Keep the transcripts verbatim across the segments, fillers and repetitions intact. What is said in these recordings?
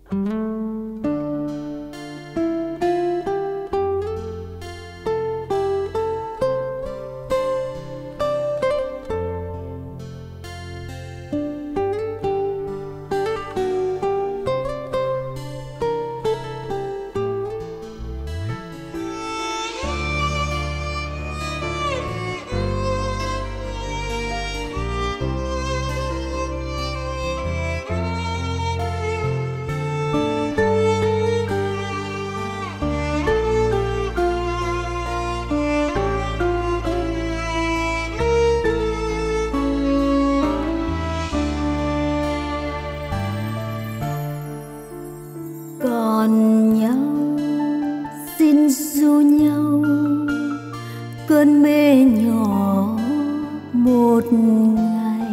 Còn nhau xin ru nhau cơn mê nhỏ một ngày,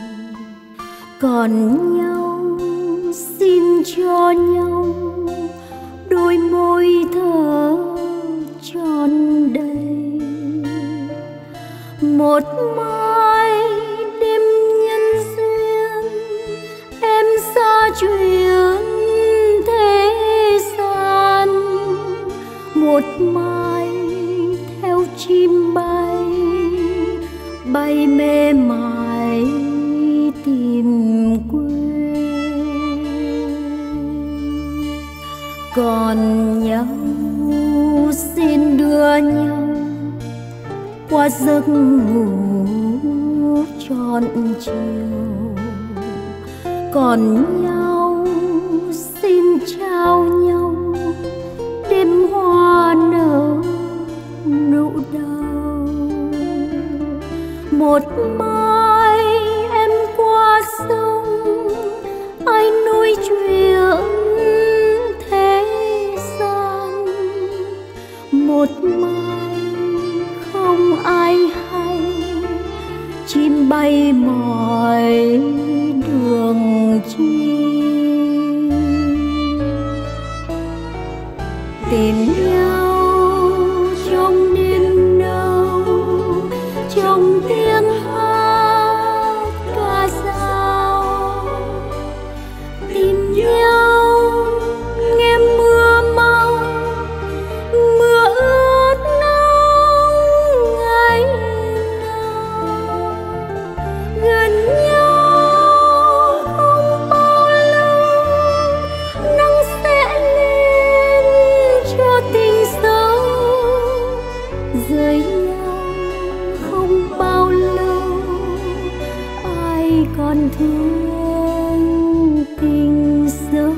còn nhau xin cho nhau đôi môi thở tròn đầy. Một mai đêm nhân duyên em xa chuyện thế gian, một mai theo chim bay bay mê mải tìm quê. Còn nhau xin đưa nhau qua giấc ngủ trọn chiều, còn nhau xin trao nhau đêm hoa nở nụ đau. Một mai em qua sông ai nuôi chuyện thế gian, một mai không ai hay chim bay mỏi đường chim. Tìm nhau trong đêm nâu, trong tiếng hát ca dao. Tìm nhau nghe mưa mau, mưa ướt nóng ngày nào. Gần nhau không bao lâu nắng sẽ lên cho tình sâu. Rời nhau không bao lâu ai còn thương tình sâu.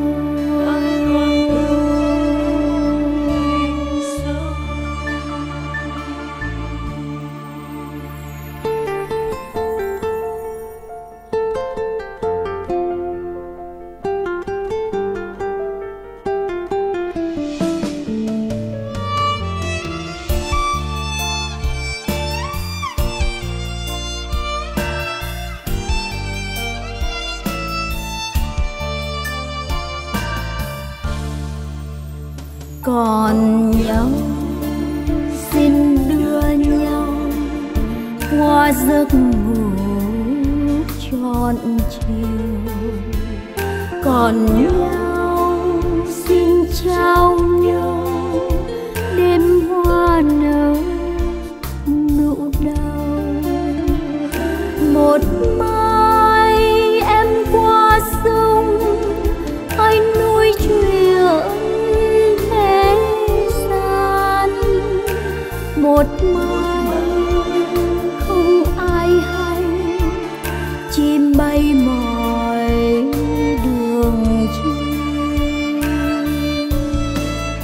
Còn nhau xin đưa nhau qua giấc ngủ trọn chiều, còn nhau xin trao nhau đêm hoa nở nụ đau. Một mai em qua sông ai nuôi chuyện thế gian, một mai không ai hay chim bay mỏi đường chim.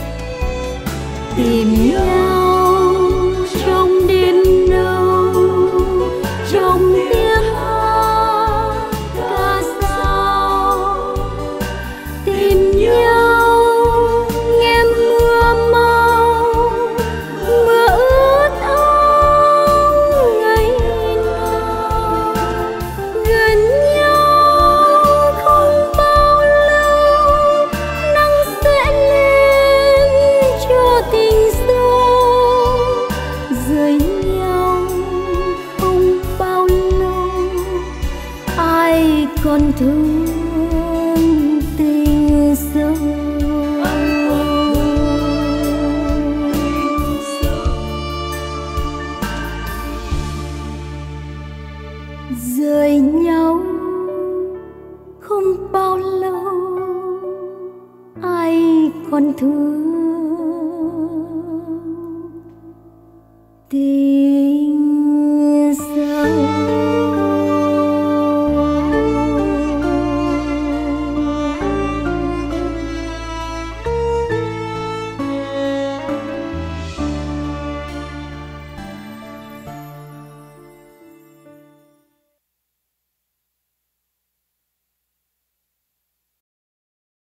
rời nhau không bao lâu ai còn thương. Tình